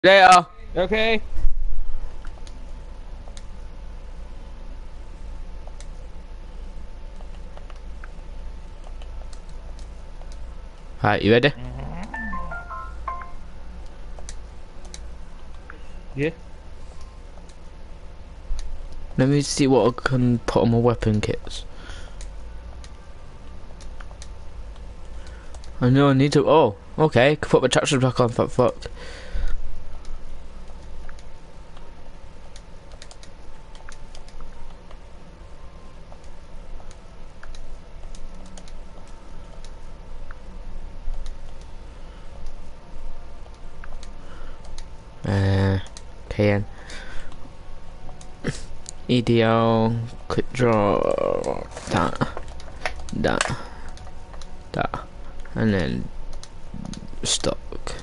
Later. Okay. Alright, you ready? Yeah. Let me see what I can put on my weapon kits. I know I need to. Oh, okay. Can put my traction back on. Fuck. KN. EDL. Quick draw. That. And then stock.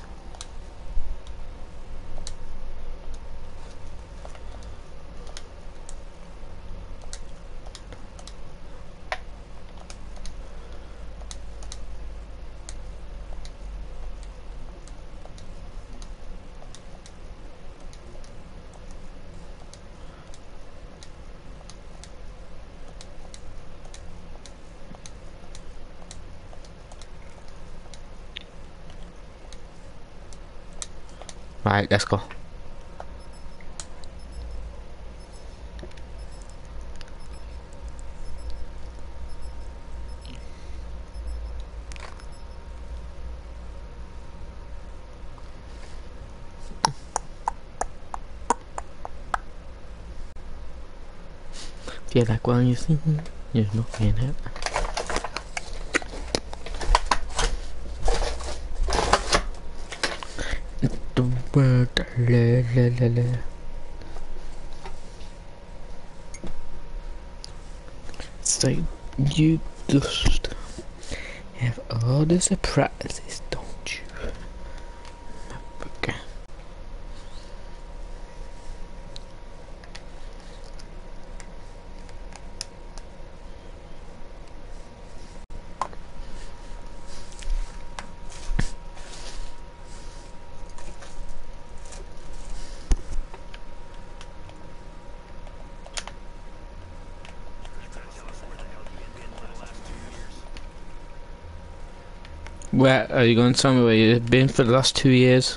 Right, let's go. Feel like when you think you're not in it. The word la. So you just have all the surprises, don't you? Okay. Where are you going somewhere where you've been for the last 2 years?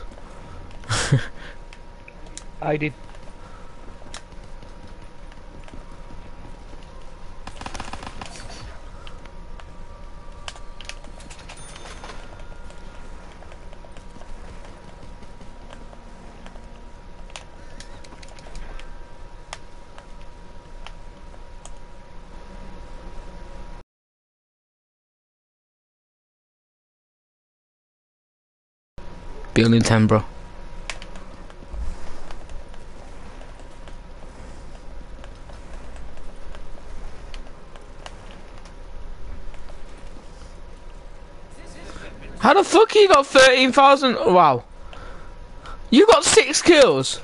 I did. Building 10, bro. How the fuck you got 13,000? Wow. You got 6 kills.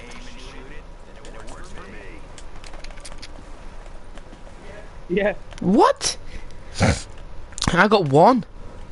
Yeah. What? I got 1.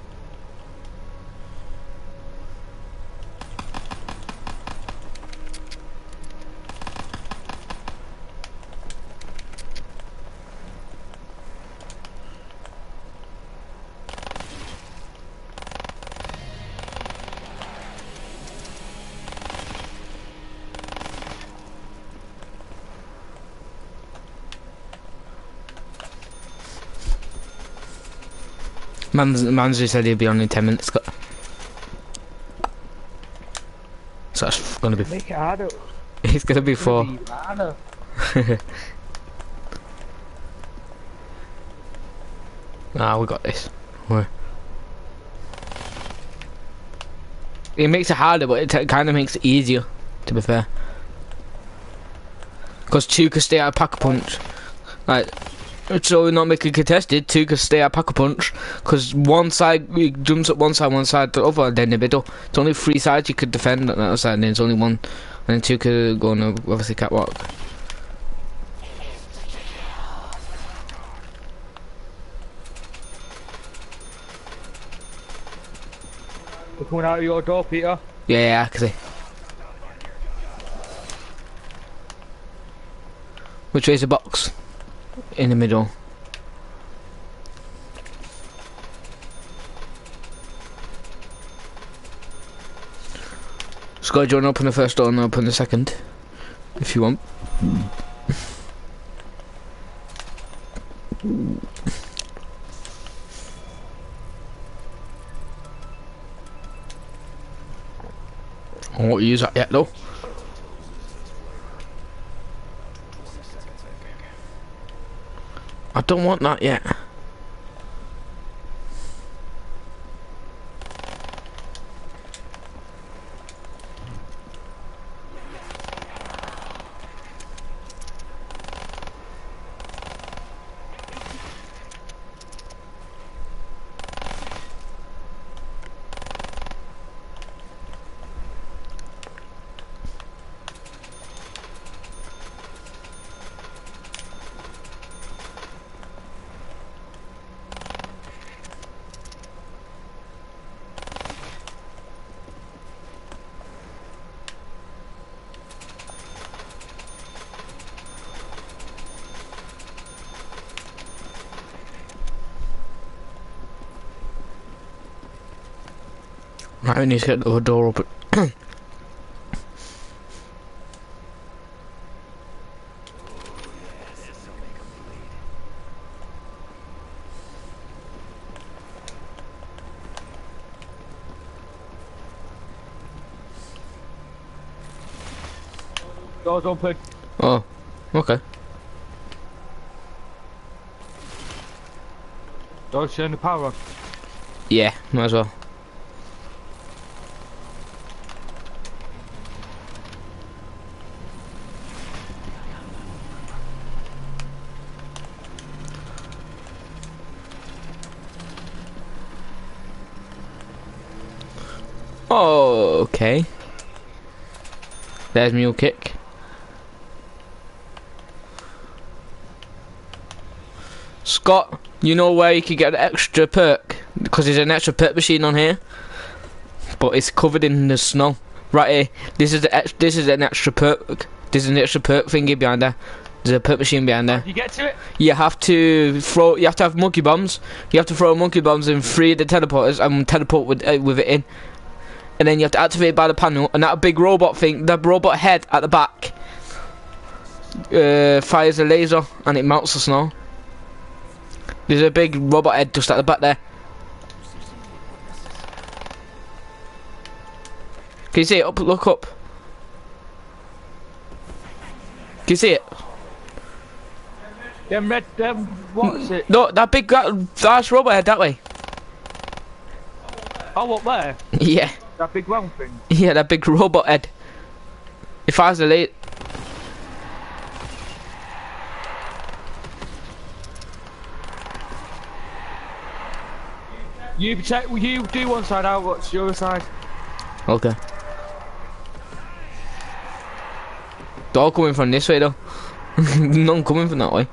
Man's just said he'll be on in 10 minutes. So that's gonna be. Make it harder. It's gonna be 4. Be harder. Nah, we got this. Where? It makes it harder, but it kind of makes it easier, to be fair. Because 2 can stay out of pack-a-punch. Like, so we're not making contested, 2 can stay out of pack-a-punch. Because one side jumps up one side the other, then the middle. It's only 3 sides you could defend on the other side, and then it's only 1. And then 2 could go on a, obviously, catwalk. We're coming out of your door, Peter. Yeah, I can see. Which way is the box? In the middle. Scott, do you want to open the first door and open the second? If you want. I won't use that yet though. I don't want that yet. Right, we need to get the door open. Doors open. Oh, okay. Doors turn the power on. Yeah, might as well. Oh, okay. There's mule kick. Scott, you know where you could get an extra perk? Because there's an extra perk machine on here, but it's covered in the snow. Right here, this is an extra perk. There's an extra perk thingy behind there. There's a perk machine behind there. You get to it? You have to have monkey bombs. You have to throw monkey bombs in 3 of the teleporters and teleport with it in. And then you have to activate it by the panel, and that big robot thing, the robot head at the back, fires a laser and it melts the snow. There's a big robot head just at the back there. Can you see it? Up, look up. Can you see it? Them red, what is it? No, that big, that's robot head that way. Oh, up there? Yeah. That big round thing? Yeah, that big robot head. It fires a laser. You protect, you do one side, I'll watch the other side. Okay. They're all coming from this way though. None coming from that way.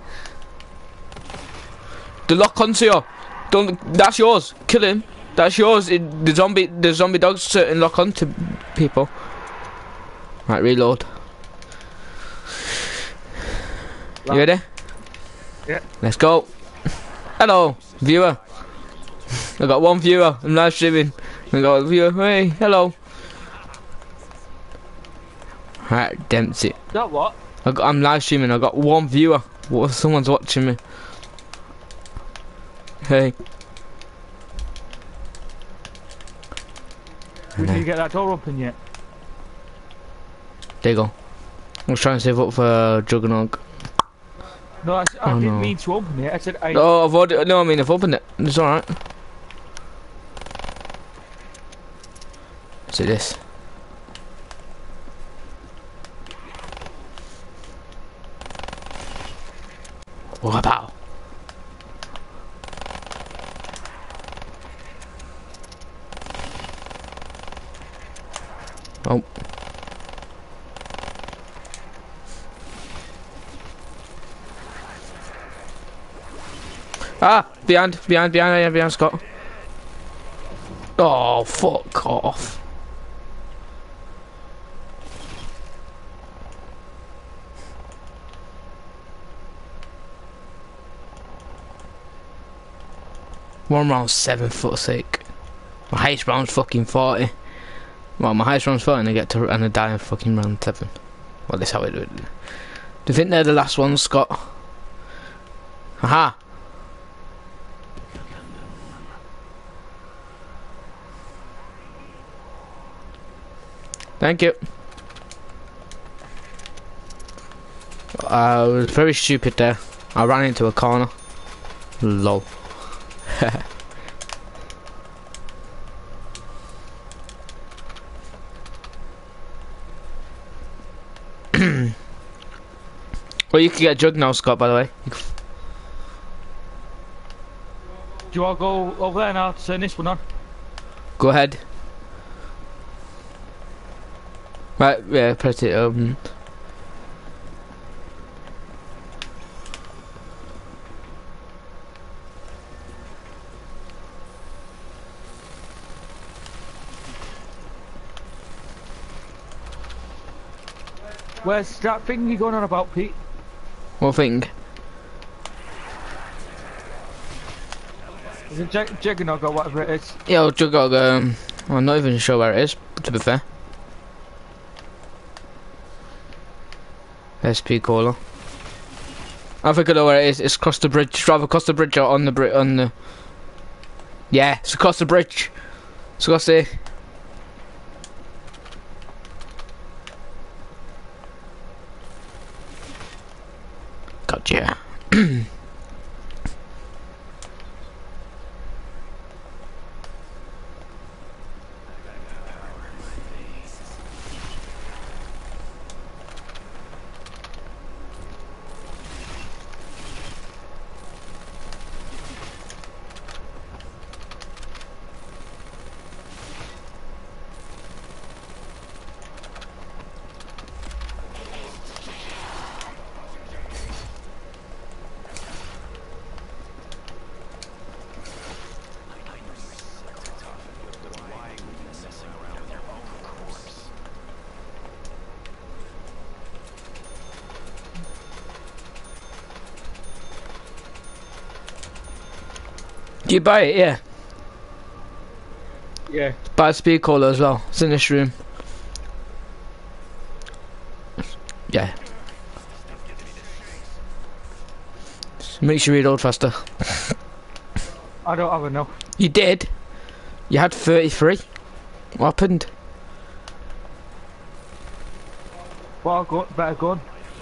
The lock onto you. Don't. That's yours. Kill him. That's yours. The zombie dogs certain lock onto people. Right, reload. You ready? Yeah. Let's go. Hello, viewer. I got one viewer. I'm live streaming. I got a viewer. Hey, hello. Right, Dempsey. That what? I'm live streaming. I got one viewer. What? Someone's watching me. Hey. Did you get that door open yet? There you go. I was trying to save up for Juggernog. No, I didn't mean to open it. I said I. Oh, I've already. No, I mean I've opened it. It's all right. See this. What about? Oh. Ah! Behind Scott. Oh, fuck off. One round 7 for sake. My highest round's fucking 40. Well, my highest round's 40 and I die in fucking round 7. Well, that's how it would. Do you think they're the last ones, Scott? Aha! Thank you. I was very stupid there. I ran into a corner. Lol. Well, you can get a jug now, Scott, by the way. Do you want to go over there now to turn this one on? Go ahead. Right, yeah, press it. Where's that thing you're going on about, Pete? What thing? Is it Juggernog or whatever it is? Yeah, Jugog, I'm not even sure where it is, to be fair. SP caller. I think I know where it is. It's across the bridge. Drive across the bridge or on the bridge. Yeah, it's across the bridge. It's across there. Gotcha. Do you buy it? Yeah. Yeah. Buy a speed caller as well. It's in this room. Yeah. Makes you reload faster. I don't have enough. You did? You had 33? What happened? Well, better gun.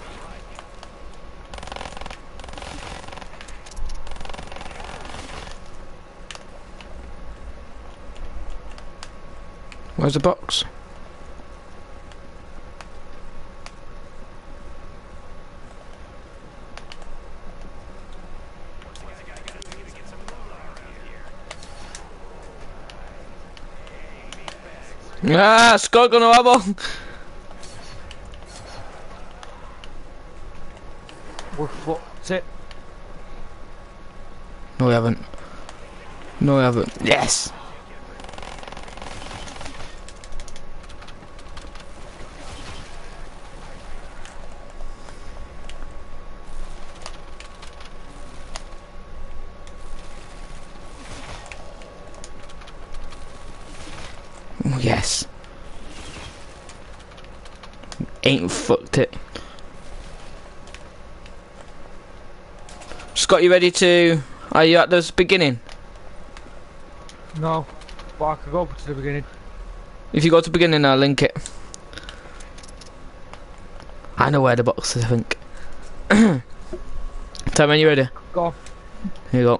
Where's the box? Ah, Scott gonna have one. What's it? No, we haven't. No, we haven't. Yes. Oh, yes. Ain't fucked it. Scott, you ready to... Are you at the beginning? No. But I could go to the beginning. If you go to beginning, I'll link it. I know where the box is, I think. Tell me when you're ready. Go on. Here you go.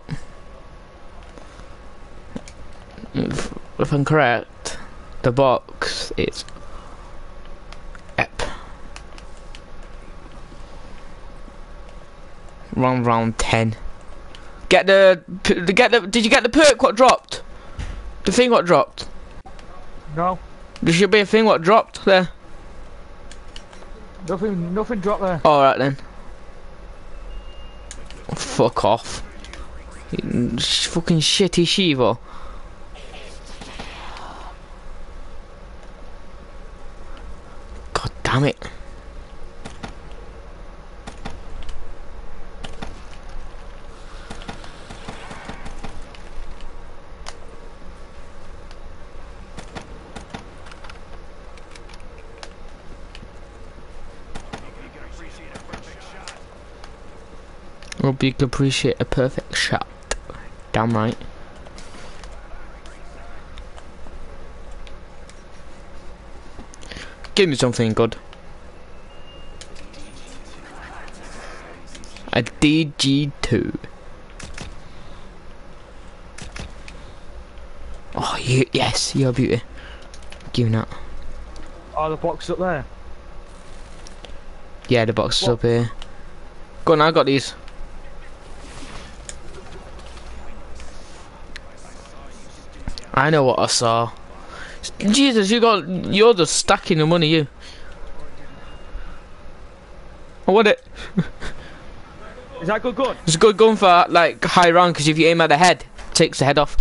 If I'm correct, the box is... Round 10. Did you get the perk what dropped? The thing what dropped? No. There should be a thing what dropped there. Nothing dropped there. Alright then. Fuck off. Fucking shitty Shiva. God damn it. Hope you can appreciate a perfect shot. Damn right. Give me something good. A DG2. Oh, yes, you're a beauty. Give me that. Oh, the box up there. Yeah, the box is up here. Go on, I got these. I know what I saw. Jesus, you're just stacking the money, you. I want it. Is that a good gun? It's a good gun for like high round because if you aim at the head, it takes the head off.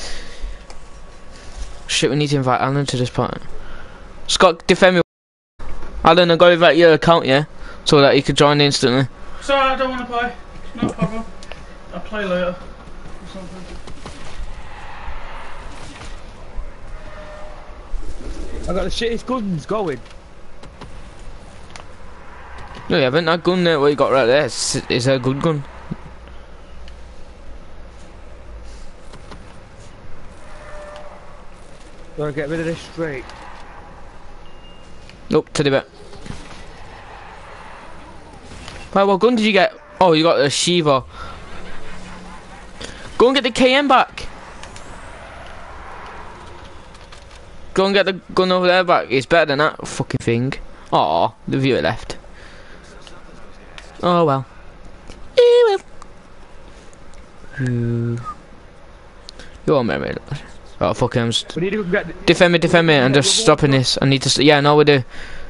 Shit, we need to invite Alan to this part. Scott, defend me. Alan, I got to invite your account, yeah, so that you can join instantly. Sorry, I don't want to play. It's not a problem. I'll play later. Or something. I got the shittest guns going. No, you haven't. That gun there, what you got right there, is a good gun. Gotta get rid of this straight. Nope, to the bit. Right, what gun did you get? Oh, you got the Shiva. Go and get the KM back. Go and get the gun over there back. It's better than that fucking thing. Aw, the viewer left. Oh well. You are married. Oh fuck him. We need to go get Defend me, I'm just stopping this. I need to yeah, no we do.